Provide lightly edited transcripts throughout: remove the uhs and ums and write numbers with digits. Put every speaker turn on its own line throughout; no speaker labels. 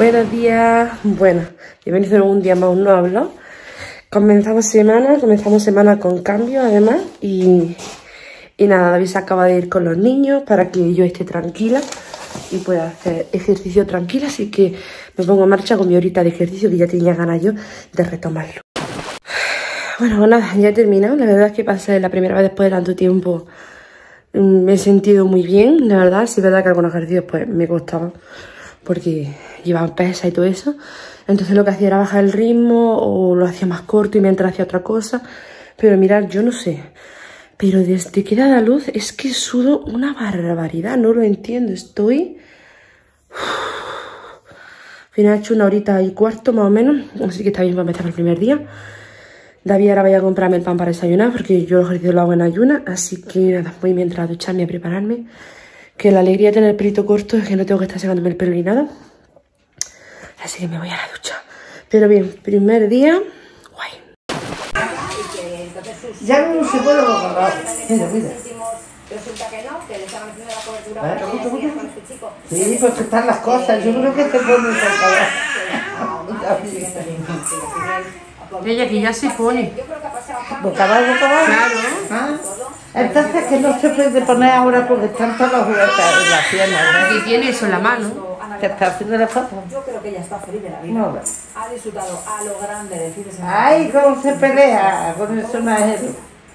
Buenos días, bueno, bienvenidos a un día más, un nuevo vlog. Comenzamos semana con cambio además y nada, David se acaba de ir con los niños para que yo esté tranquila y pueda hacer ejercicio tranquila, así que me pongo en marcha con mi horita de ejercicio que ya tenía ganas yo de retomarlo. Bueno, pues nada, ya he terminado, la verdad es que pasé la primera vez después de tanto tiempo, me he sentido muy bien, la verdad, sí es verdad que algunos ejercicios pues me costaban porque llevaban pesa y todo eso, entonces lo que hacía era bajar el ritmo o lo hacía más corto y mientras hacía otra cosa, pero mirad, yo no sé, pero desde que he dado a luz es que sudo una barbaridad, no lo entiendo, estoy... Al final he hecho 1 horita y cuarto más o menos, así que está bien para empezar el primer día. David ahora vaya a comprarme el pan para desayunar porque yo los ejercicios lo hago en ayuna, así que nada, voy mientras a ducharme y a prepararme. Que la alegría de tener el pelito corto es que no tengo que estar secándome el pelo ni nada. Así que me voy a la ducha. Pero bien, primer día, guay.
Ya no se puede borrar. Mira, mira.
Resulta que no, que le estaban haciendo la cobertura con este chico.
Sí, pues que están las cosas. Yo creo que te ponen por favor.
Ella que ya se pone.
Boca abajo.
Claro.
¿Ah? Entonces que no se puede poner ahora porque están todas las juguetes en las piernas, ¿no?
Y tiene eso en la mano.
¿Qué está haciendo la foto?
Yo creo que ella está feliz de la vida.
No.
Ha disfrutado a lo grande del fin de semana.
Ay, cómo se pelea con el sonajero.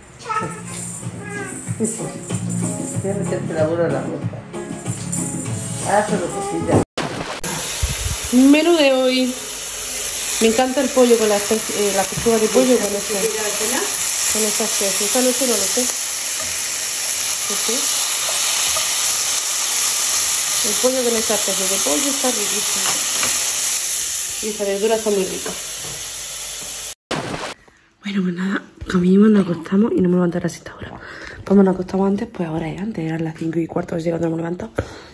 Voy a meterte la bola en la boca. Hazlo cosilla.
Menú de hoy. Me encanta el pollo con la pechuga de pollo con esta especie. Esta noche no lo sé. No sé. El pollo con esta especie de pollo está riquísimo. Y esta verdura está muy rica. Bueno, pues nada, comimos, nos acostamos y no me levanté a esta hora. Como nos acostamos antes, pues ahora es antes, eran las 5:15, así que cuando hemos levantado.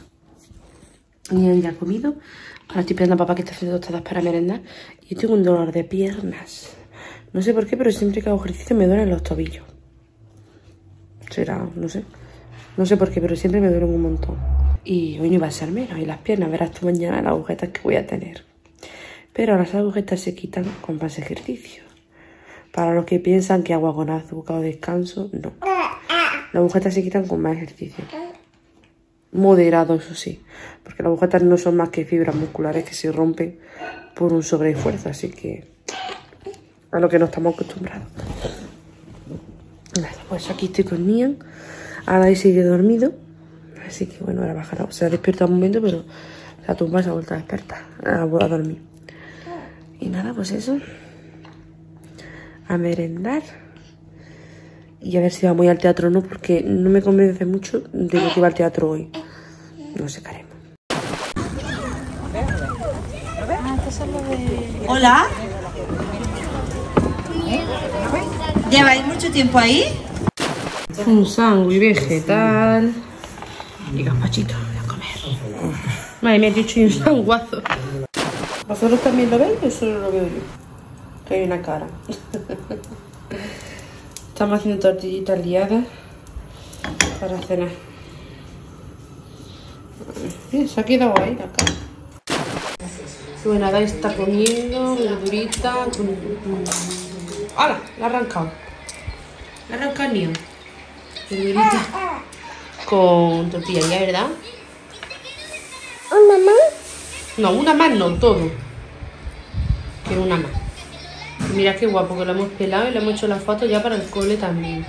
Y han ya comido. Ahora estoy esperando a papá que está haciendo tostadas para merendar. Y tengo un dolor de piernas. No sé por qué, pero siempre que hago ejercicio me duelen los tobillos. Será, no sé. No sé por qué, pero siempre me duelen un montón. Y hoy no iba a ser menos. Y las piernas, verás tú mañana las agujetas que voy a tener. Pero las agujetas se quitan con más ejercicio. Para los que piensan que agua con azúcar o descanso, no. Las agujetas se quitan con más ejercicio. Moderado, eso sí, porque las agujetas no son más que fibras musculares que se rompen por un sobreesfuerzo, así que a lo que no estamos acostumbrados. Nada, pues aquí estoy con Nian, ahora ahí sigue dormido, así que bueno, ahora bajará, se ha despertado un momento, pero la tumba se ha vuelto a despertar, a dormir. Y nada, pues eso, a merendar. Y a ver si vamos al teatro o no, porque no me convence mucho de que iba al teatro hoy. No sé qué haremos.
Hola. ¿Lleváis mucho tiempo ahí?
Un sándwich vegetal y gazpachitos a comer. Madre mía, te he hecho un sanguazo. ¿Vosotros también lo veis o solo lo veo yo? Que hay una cara. Estamos haciendo tortillitas liadas para cenar. Bien, se ha quedado ahí la cara. Bueno, Adai está comiendo verdurita con... ¡Hala! La ha arrancado. La ha arrancado el niño. Verdurita con tortilla liada, ¿verdad?
¿Una más?
No, una más no, todo. Que una más. Mira qué guapo que lo hemos pelado y le hemos hecho la foto ya para el cole también.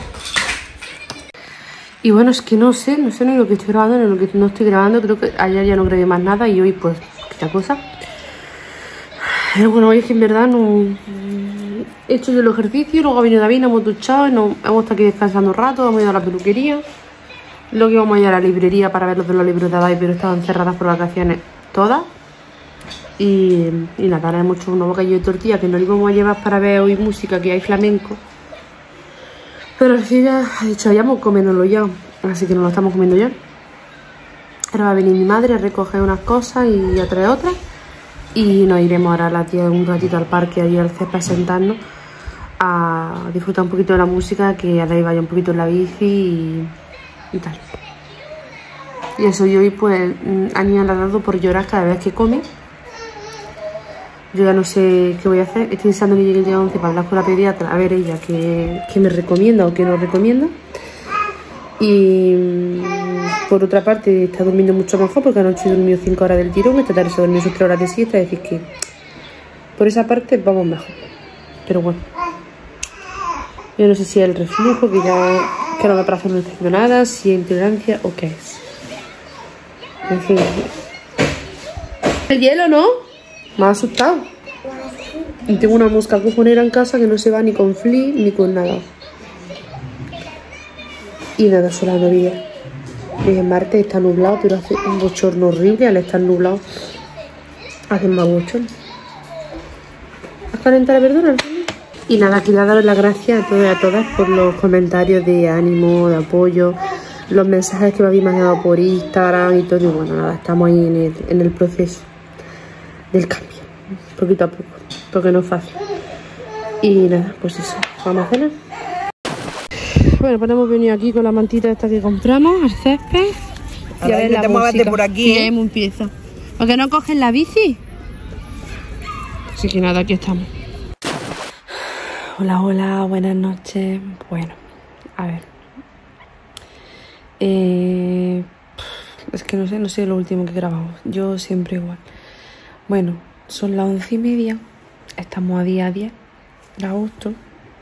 Y bueno, es que no sé ni lo que estoy grabando ni lo que no estoy grabando. Creo que ayer ya no grabé más nada y hoy pues esta cosa. Pero bueno, hoy es que en verdad no he hecho yo el ejercicio, luego ha venido David, nos hemos duchado y hemos estado aquí descansando un rato, hemos ido a la peluquería. Luego íbamos a ir a la librería para ver los de los libros de David, pero estaban cerradas por vacaciones todas. Y nada, ahora hemos hecho unos bocadillos de tortilla que nos íbamos a llevar para ver hoy música, que hay flamenco. Pero al fin ya ha dicho, vayamos comiéndolo ya, así que nos lo estamos comiendo ya. Ahora va a venir mi madre a recoger unas cosas y a traer otras. Y nos iremos ahora a la tía un ratito al parque, allí al césped, a sentarnos a disfrutar un poquito de la música, que ahora vaya un poquito en la bici y tal. Y eso, y hoy pues a Niña le ha dado por llorar cada vez que come. Yo ya no sé qué voy a hacer. Estoy deseando que llegue el día 11 para hablar con la pediatra, a ver ella qué me recomienda o qué no recomienda. Y por otra parte está durmiendo mucho mejor porque anoche durmió 5 horas del tirón, esta tarde se durmió sus 3 horas de siesta, es decir que por esa parte vamos mejor. Pero bueno, yo no sé si es el reflujo, que no me parece no necesito nada, si es intolerancia o qué es. En fin. El hielo, ¿no? Me ha asustado. Y tengo una mosca cojonera en casa que no se va ni con flea ni con nada. Y nada, son las 9. El martes está nublado, pero hace un bochorno horrible. Al estar nublado hace más bochorno. ¿Has calentado la verdura? Y nada, quería daros las gracias a todas por los comentarios de ánimo, de apoyo, los mensajes que me habéis mandado por Instagram y todo. Y bueno, nada, estamos ahí en el proceso del cambio, poquito a poco, porque no es fácil. Y nada, pues eso, vamos a cenar. Bueno, pues hemos venido aquí con la mantita esta que compramos, al césped. Y a ver la música,
por aquí,
que ya empieza. ¿Por qué no cogen la bici? Así que nada, aquí estamos. Hola, hola, buenas noches. Bueno, a ver. Es que no sé lo último que grabamos. Yo siempre igual. Bueno, son las 11:30. Estamos a día 10 de agosto.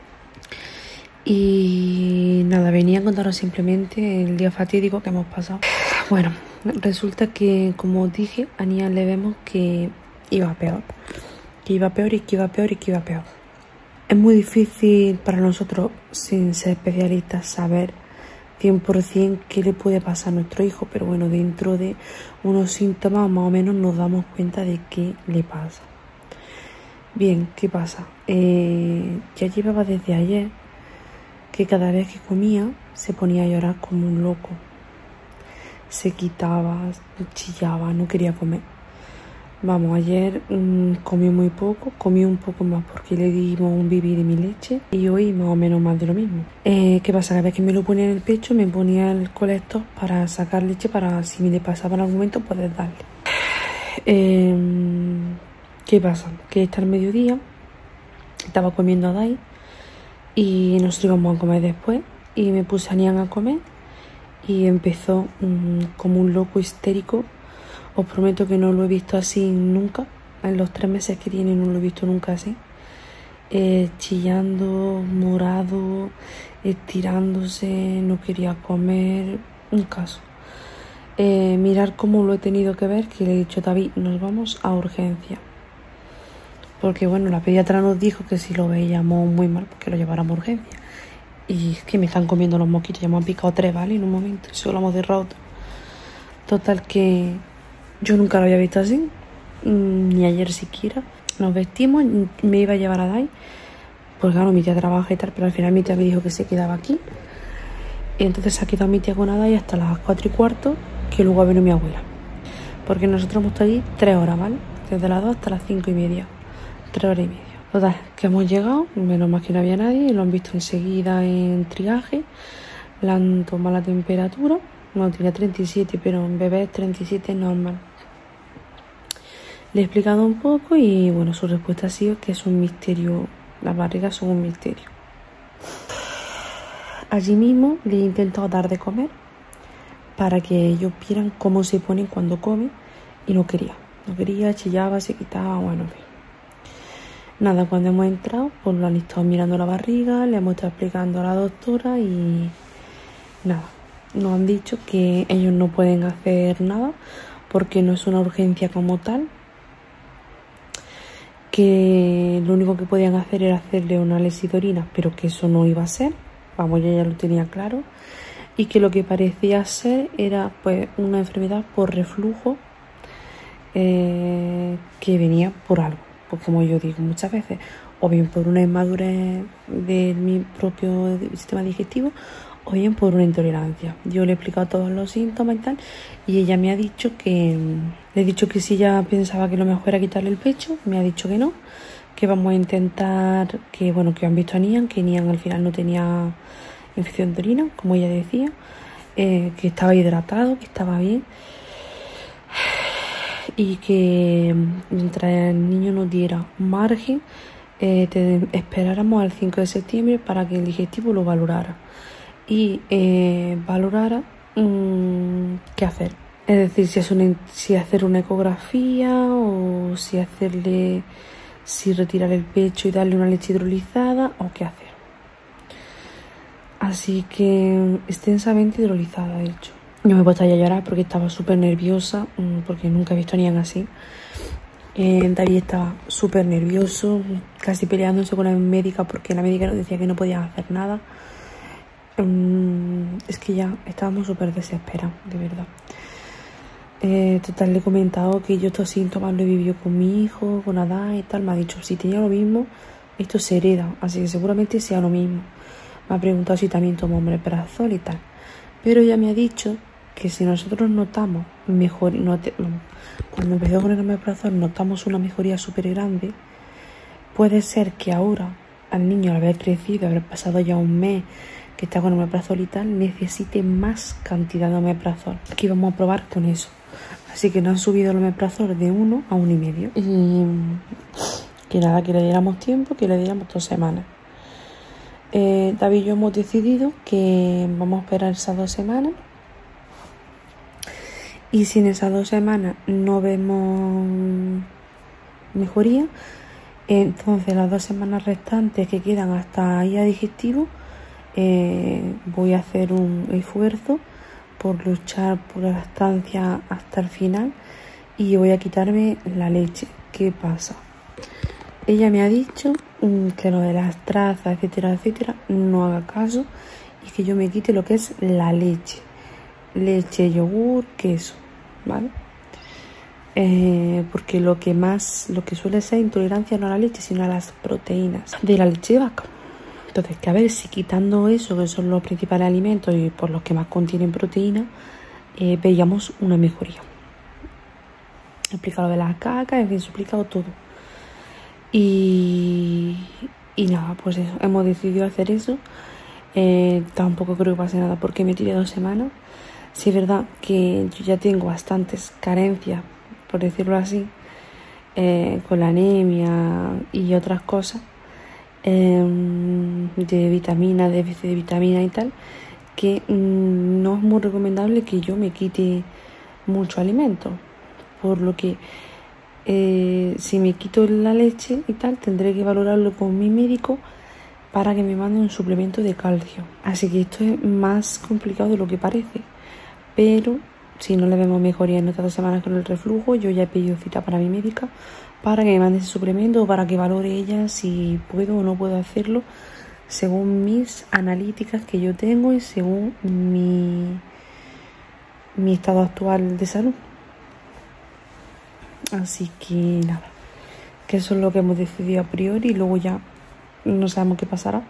Y nada, venía a contaros simplemente el día fatídico que hemos pasado. Bueno, resulta que, como os dije, a Nia le vemos que iba peor. Que iba peor y que iba peor y que iba peor. Es muy difícil para nosotros, sin ser especialistas, saber 100% qué le puede pasar a nuestro hijo. Pero bueno, dentro de unos síntomas más o menos nos damos cuenta de qué le pasa. Bien, ¿qué pasa? Ya llevaba desde ayer que cada vez que comía se ponía a llorar como un loco. Se quitaba, chillaba, no quería comer. Vamos, ayer comió muy poco, comió un poco más porque le dimos un bibi de mi leche y hoy más o menos más de lo mismo. ¿Qué pasa? Cada vez que me lo ponía en el pecho me ponía el colector para sacar leche para si me le pasaba en algún momento poder darle. ¿Qué pasa? Que está al mediodía, estaba comiendo a Dai y nosotros íbamos a comer después y me puse a Nian a comer y empezó como un loco histérico. Os prometo que no lo he visto así nunca. En los 3 meses que tiene no lo he visto nunca así. Chillando, morado, estirándose, no quería comer. Un caso. Mirar cómo lo he tenido que ver, que le he dicho a David, nos vamos a urgencia. Porque bueno, la pediatra nos dijo que si lo veíamos muy mal, pues que lo lleváramos a urgencia. Y es que me están comiendo los mosquitos, ya me han picado 3, ¿vale? En un momento, y solo hemos derrotado. Total que yo nunca lo había visto así, ni ayer siquiera. Nos vestimos, me iba a llevar a Dai, pues claro, mi tía trabaja y tal, pero al final mi tía me dijo que se quedaba aquí. Y entonces se ha quedado mi tía con Dai hasta las 4:15, que luego ha venido mi abuela. Porque nosotros hemos estado allí 3 horas, ¿vale? Desde las 2 hasta las 5:30, 3 horas y media. Total, que hemos llegado, menos mal que no había nadie, lo han visto enseguida en triaje, le han tomado la temperatura, no tenía 37, pero en bebé 37 es normal. Le he explicado un poco y bueno, su respuesta ha sido que es un misterio, las barrigas son un misterio. Allí mismo le he intentado dar de comer para que ellos vieran cómo se ponen cuando comen y no quería, chillaba, se quitaba, bueno, en fin. Nada, cuando hemos entrado, pues lo han estado mirando la barriga, le hemos estado explicando a la doctora y nada, nos han dicho que ellos no pueden hacer nada porque no es una urgencia como tal, que lo único que podían hacer era hacerle una lesidorina, pero que eso no iba a ser, vamos, yo ya lo tenía claro, y que lo que parecía ser era pues una enfermedad por reflujo que venía por algo. Pues como yo digo muchas veces, o bien por una inmadurez de mi propio sistema digestivo, o bien por una intolerancia. Yo le he explicado todos los síntomas y tal, y ella me ha dicho que, le he dicho que si ella pensaba que lo mejor era quitarle el pecho, me ha dicho que no, que vamos a intentar, que bueno, que han visto a Nian, que Nian al final no tenía infección de orina, como ella decía, que estaba hidratado, que estaba bien. y que mientras el niño nos diera margen, esperáramos al 5 de septiembre para que el digestivo lo valorara y valorara qué hacer. Es decir, si hacer una ecografía o si retirar el pecho y darle una leche hidrolizada o qué hacer. Así que extensamente hidrolizada, de hecho. Yo me he puesto a llorar porque estaba súper nerviosa, porque nunca he visto a Nian así. David estaba súper nervioso, casi peleándose con la médica porque la médica nos decía que no podía hacer nada. Es que ya estábamos súper desesperados, de verdad. Total, le he comentado que yo estos síntomas lo he vivido con mi hijo, con Adán y tal. Me ha dicho, si tenía lo mismo, esto se hereda, así que seguramente sea lo mismo. Me ha preguntado si también tomo omeprazol y tal. Pero ya me ha dicho que si nosotros notamos cuando empezó con el omeprazol notamos una mejoría súper grande, puede ser que ahora al niño, al haber crecido, haber pasado ya un mes que está con omeprazol y tal, necesite más cantidad de omeprazol. Aquí vamos a probar con eso. Así que nos han subido el omeprazol de 1 a 1,5. Y que nada, que le diéramos tiempo, que le diéramos 2 semanas. David y yo hemos decidido que vamos a esperar esas 2 semanas. Y si en esas 2 semanas no vemos mejoría, entonces las 2 semanas restantes que quedan hasta ir a digestivo, voy a hacer un esfuerzo por luchar por la lactancia hasta el final y voy a quitarme la leche. ¿Qué pasa? Ella me ha dicho que lo de las trazas, etcétera, etcétera, no haga caso y que yo me quite lo que es la leche. Leche, yogur, queso, ¿vale? Porque lo que suele ser intolerancia no a la leche, sino a las proteínas de la leche de vaca. Entonces, que a ver si quitando eso, que son los principales alimentos y por los que más contienen proteína, veíamos una mejoría. He explicado lo de las cacas, en fin, he explicado todo. Y nada, pues eso, hemos decidido hacer eso. Tampoco creo que pase nada porque me tiré 2 semanas. Sí es verdad que yo ya tengo bastantes carencias, por decirlo así, con la anemia y otras cosas, de vitamina, déficit de vitamina y tal, que no es muy recomendable que yo me quite mucho alimento, por lo que si me quito la leche y tal, tendré que valorarlo con mi médico para que me mande un suplemento de calcio. Así que esto es más complicado de lo que parece, pero si no le vemos mejoría en estas 2 semanas con el reflujo, yo ya he pedido cita para mi médica para que me mande ese suplemento o para que valore ella si puedo o no puedo hacerlo según mis analíticas que yo tengo y según mi estado actual de salud. Así que nada, que eso es lo que hemos decidido a priori y luego ya no sabemos qué pasará.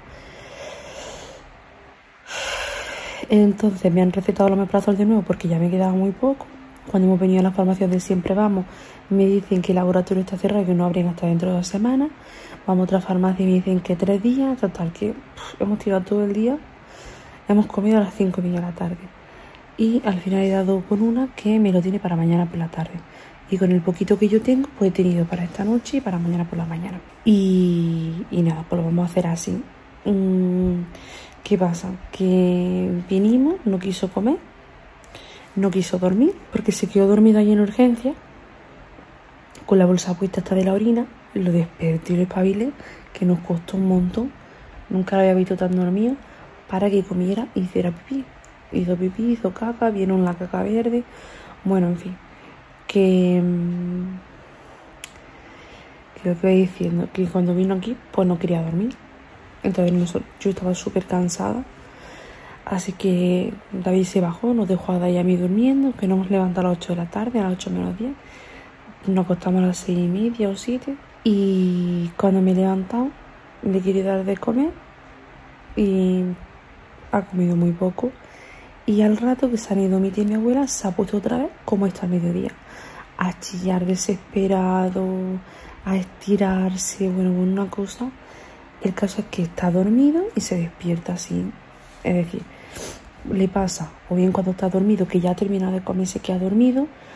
Entonces me han recetado el omeprazol de nuevo porque ya me quedaba muy poco. Cuando hemos venido a la farmacia de Siempre Vamos, me dicen que el laboratorio está cerrado y que no abren hasta dentro de 2 semanas. Vamos a otra farmacia y me dicen que 3 días. Total, que hemos tirado todo el día. Hemos comido a las 5:30 de la tarde. Y al final he dado con una que me lo tiene para mañana por la tarde. Y con el poquito que yo tengo, pues he tenido para esta noche y para mañana por la mañana. Y nada, pues lo vamos a hacer así. ¿Qué pasa? Que vinimos, no quiso comer, no quiso dormir, porque se quedó dormido allí en urgencia, con la bolsa puesta hasta de la orina. Lo desperté y lo espabilé, que nos costó un montón. Nunca lo había visto tan dormido, para que comiera y hiciera pipí. Hizo pipí, hizo caca, vieron la caca verde. Bueno, en fin, que lo que voy diciendo, que cuando vino aquí, pues no quería dormir. Entonces yo estaba súper cansada, así que David se bajó, nos dejó a David y a mí durmiendo, que nos hemos levantado a las 8 de la tarde, a las 8 menos 10, nos acostamos a las 6:30 o 7, y cuando me he levantado le quería dar de comer y ha comido muy poco, y al rato que se han ido mi tía y mi abuela se ha puesto otra vez como está al mediodía, a chillar desesperado, a estirarse, bueno, una cosa. El caso es que está dormido y se despierta así. Es decir, le pasa, o bien cuando está dormido, que ya ha terminado de comer, se queda dormido,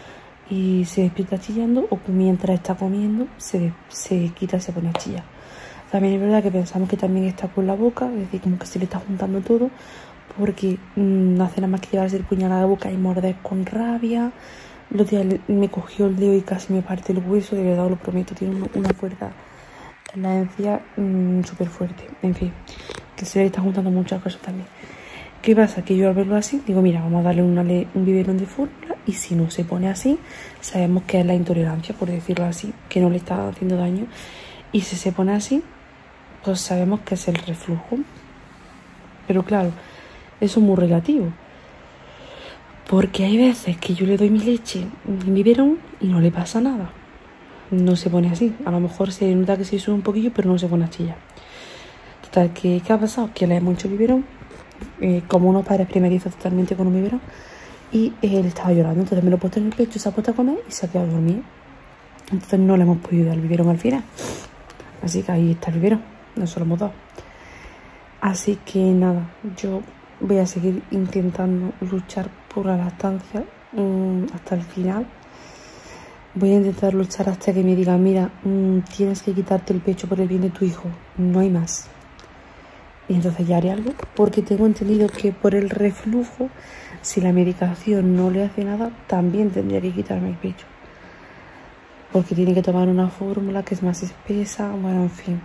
y se despierta chillando, o mientras está comiendo se quita y se pone a chillar. También es verdad que pensamos que también está con la boca, es decir, como que se le está juntando todo, porque no hace nada más que llevarse el puñal a la boca y morder con rabia. El otro día me cogió el dedo y casi me parte el hueso, de verdad os lo prometo, tiene una fuerza en la encía súper fuerte. En fin, que se le está juntando muchas cosas también. ¿Qué pasa? Que yo al verlo así, digo, mira, vamos a darle un biberón de fórmula, y si no se pone así, sabemos que es la intolerancia, por decirlo así, que no le está haciendo daño. Y si se pone así, pues sabemos que es el reflujo. Pero claro, eso es muy relativo, porque hay veces que yo le doy mi leche en biberón y no le pasa nada, no se pone así. A lo mejor se nota que se sube un poquillo, pero no se pone a chillar. Total, ¿qué ha pasado? Que le hemos hecho biberón, como unos padres primerizos totalmente con un biberón, y él estaba llorando. Entonces me lo he puesto en el pecho, se ha puesto a comer y se ha quedado dormido. Entonces no le hemos podido dar el biberón al final, así que ahí está el biberón, no solo hemos dado. Así que nada, yo voy a seguir intentando luchar por la lactancia hasta el final. Voy a intentar luchar hasta que me digan, mira, tienes que quitarte el pecho por el bien de tu hijo, no hay más. Y entonces ya haré algo, porque tengo entendido que por el reflujo, si la medicación no le hace nada, también tendría que quitarme el pecho, porque tiene que tomar una fórmula que es más espesa, bueno, en fin.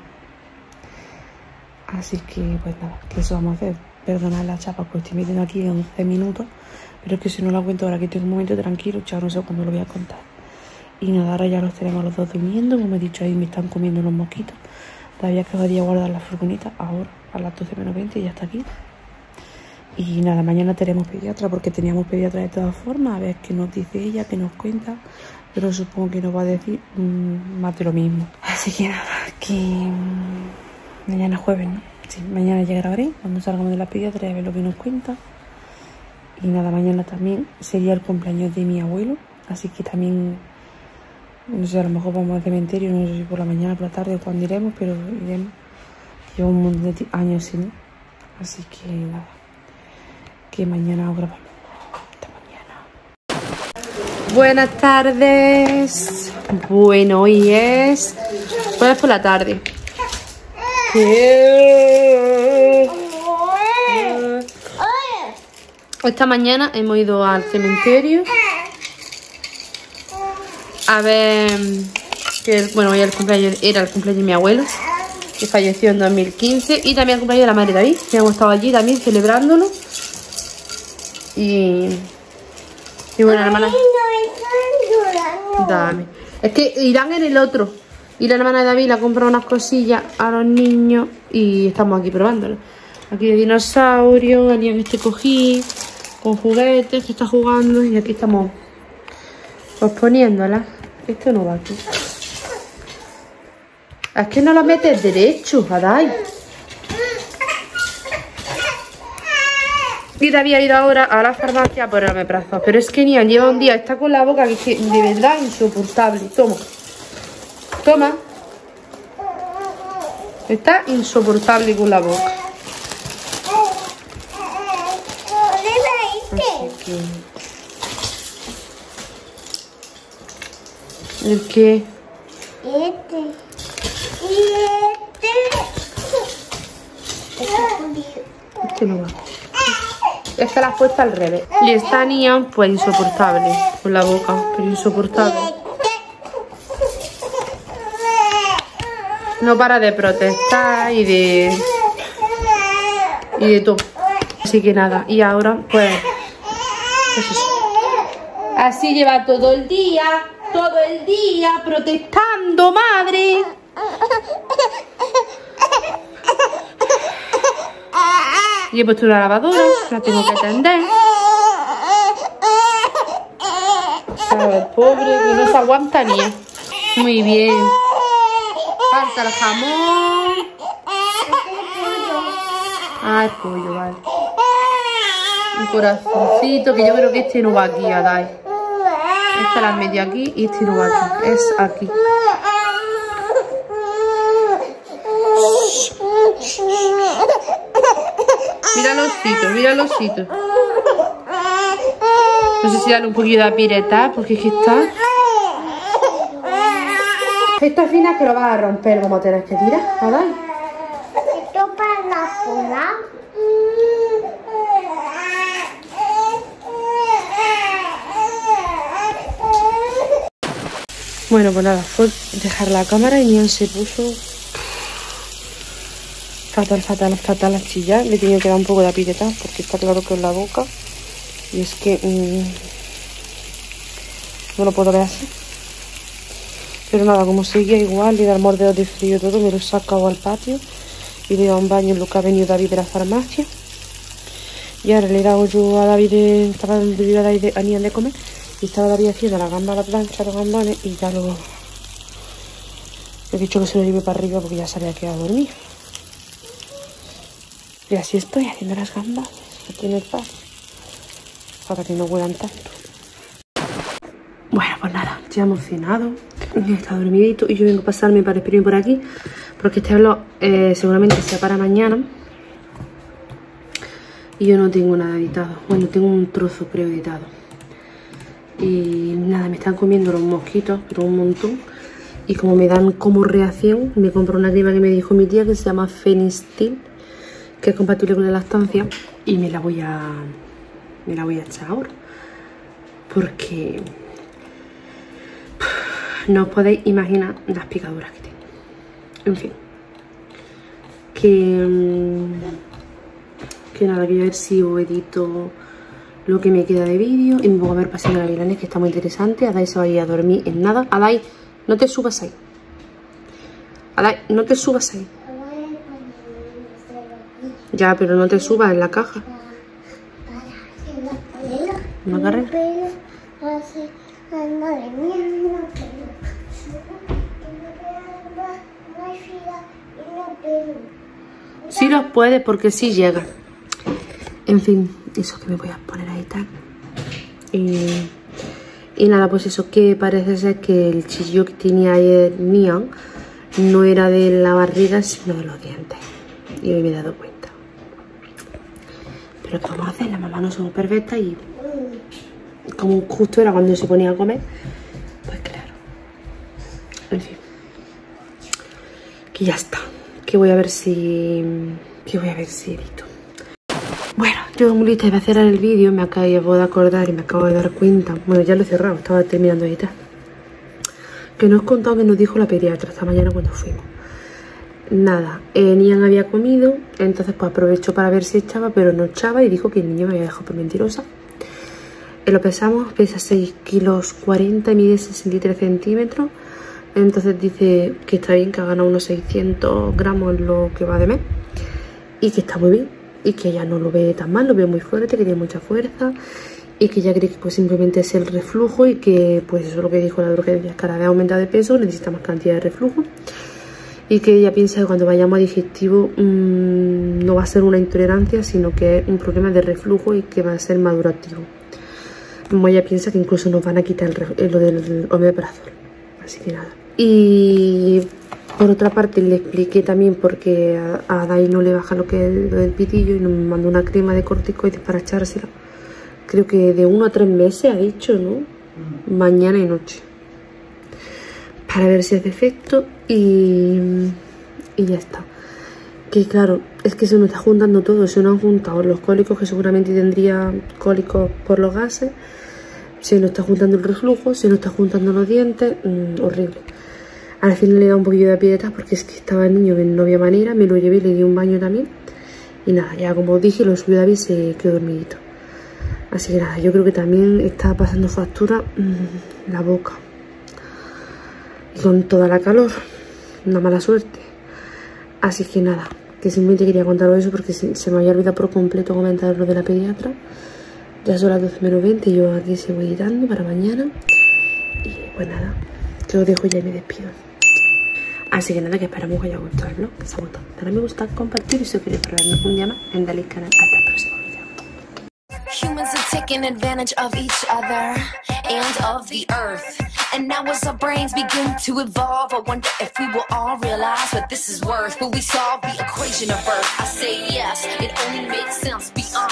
Así que pues nada, que eso vamos a hacer. Perdonad la chapa, pues estoy metiendo aquí 11 minutos, pero es que si no la cuento ahora que tengo un momento tranquilo, ya no sé cuándo lo voy a contar. Y nada, ahora ya los tenemos los dos durmiendo, como he dicho, ahí me están comiendo los mosquitos. Todavía acabaría de guardar la furgoneta ahora, a las 12 menos 20, y ya está aquí. Y nada, mañana tenemos pediatra, porque teníamos pediatra de todas formas, a ver qué nos dice ella, qué nos cuenta, pero supongo que nos va a decir más de lo mismo. Así que nada, que mañana jueves, ¿no? Sí, mañana ya grabaré cuando salgamos de la pediatra, a ver lo que nos cuenta. Y nada, mañana también sería el cumpleaños de mi abuelo, así que también, no sé, a lo mejor vamos al cementerio, no sé si por la mañana, por la tarde o cuando iremos, pero iremos. Llevo un montón de años sin ir, así que nada, que mañana grabamos. Hasta mañana. Buenas tardes. Bueno, hoy es jueves por la tarde. Esta mañana hemos ido al cementerio a ver que, bueno, hoy era el cumpleaños de mi abuelo, que falleció en 2015, y también el cumpleaños de la madre David, que hemos estado allí también celebrándolo. Y bueno, la hermana, dame, es que irán en el otro. Y la hermana de David le ha comprado unas cosillas a los niños y estamos aquí probándolo. Aquí de dinosaurio, venía en este cojín con juguetes que está jugando, y aquí estamos pues poniéndola. Esto no va aquí. Es que no lo metes derecho, Adai. Y David ha ido ahora a la farmacia a ponerme brazos, pero es que Nian lleva un día, está con la boca que es que de verdad insoportable. Toma. Toma. Está insoportable con la boca. Así que... ¿El qué? Este no va. Es que la has puesto al revés. Y esta niña, pues insoportable con la boca, pero insoportable. No para de protestar y de todo. Así que nada, y ahora pues eso. Así lleva todo el día protestando, madre. Y he puesto una lavadora, la tengo que atender. ¿Sabes? Pobre, que no se aguanta ni. Muy bien. Falta el jamón. Ah, el pollo, vale. Un corazoncito, que yo creo que este no va aquí, Adai. Esta la medio aquí y este no va aquí. Es aquí. Mira los ositos, mira los ositos. No sé si darle un poquillo de pireta, porque es que está... Esta fina que lo vas a romper, vamos a tener que tirar, ¿verdad?
Esto para la cola.
Bueno, pues nada, fue dejar la cámara y Nian se puso fatal a chillar. Le he tenido que dar un poco de pireta porque está claro que es la boca. Y es que no lo puedo ver así. Pero nada, como seguía igual, le da el mordeo de frío todo, me lo he sacado al patio y le he dado un baño en lo que ha venido David de la farmacia. Y ahora le he dado yo a David, estaba a Nian de comer y estaba David haciendo la gamba a la plancha, los gambones, y ya lo he dicho que se lo lleve para arriba porque ya se había quedado dormido. Y así estoy haciendo las gambas aquí en el patio para que no huelan tanto. Bueno, pues nada, ya hemos cenado, está dormidito y yo vengo a pasarme para despedirme por aquí porque este vlog seguramente sea para mañana y yo no tengo nada editado. Bueno, tengo un trozo preeditado y nada, me están comiendo los mosquitos, pero un montón, y como me dan como reacción, me compro una crema que me dijo mi tía que se llama Fenistil, que es compatible con la lactancia, y me la voy a echar ahora porque no os podéis imaginar las picaduras que tengo. En fin, que nada, voy a ver si os edito lo que me queda de vídeo y me voy a ver Pasión de Gavilanes, que está muy interesante. Adai se va a ir a dormir en nada. Adai, no te subas ahí. Adai, no te subas ahí. Ya, pero no te subas en la caja. ¿No agarres? Sí los puedes porque sí llega. En fin, eso que me voy a poner ahí tal. Y nada, pues eso, que parece ser que el chillo que tenía ayer Nian no era de la barriga sino de los dientes. Y hoy me he dado cuenta. Pero ¿qué vamos a hacer? La mamá no somos perfectas y como justo era cuando se ponía a comer, pues claro. En fin, que ya está. Que voy a ver si edito. Bueno, yo muy lista de cerrar el vídeo, me acabo de acordar y me acabo de dar cuenta. Bueno, ya lo he cerrado, estaba terminando de editar. Que no os he contado que nos dijo la pediatra esta mañana cuando fuimos. Nada, Nian había comido, entonces pues aprovechó para ver si echaba, pero no echaba y dijo que el niño me había dejado por mentirosa. Lo pesamos, pesa 6 kilos 40 y mide 63 centímetros. Entonces dice que está bien, que ha ganado unos 600 gramos en lo que va de mes y que está muy bien y que ella no lo ve tan mal, lo ve muy fuerte, que tiene mucha fuerza y que ella cree que pues simplemente es el reflujo y que pues eso es lo que dijo la urgencia, que ahora ha aumentado de peso, necesita más cantidad de reflujo y que ella piensa que cuando vayamos a digestivo no va a ser una intolerancia, sino que es un problema de reflujo y que va a ser madurativo. Como ella piensa que incluso nos van a quitar lo del omeprazol. Así que nada. Y por otra parte le expliqué también porque a Dai no le baja lo que es lo del pitillo y nos mandó una crema de corticoides para echársela. Creo que de 1 a 3 meses ha dicho, ¿no? Mañana y noche. Para ver si hace efecto y ya está. Que claro, es que se nos está juntando todo. Se nos han juntado los cólicos, que seguramente tendría cólicos por los gases. Se nos está juntando el reflujo, se nos está juntando los dientes, horrible. Al final le da un poquillo de piedras porque es que estaba el niño que no había manera, me lo llevé y le di un baño también. Y nada, ya como os dije, lo subió David, se quedó dormidito. Así que nada, yo creo que también está pasando factura la boca. Y con toda la calor, una mala suerte. Así que nada, que simplemente quería contaros eso porque se me había olvidado por completo comentar lo de la pediatra. Ya son las 12 menos 20 y yo aquí sigo editando para mañana. Y pues nada, que os dejo ya y me despido. Así que nada, que esperamos que os haya gustado el vlog, que os ha gustado. Dale me gusta, compartir y si os queréis vernos un día más en Dale Canal. Hasta el próximo video.
Humans are taking advantage of each other and of the earth. And now as our brains begin to evolve, I wonder if we will all realize what this is worth. Will we solve the equation of birth? I say yes, it only makes sense beyond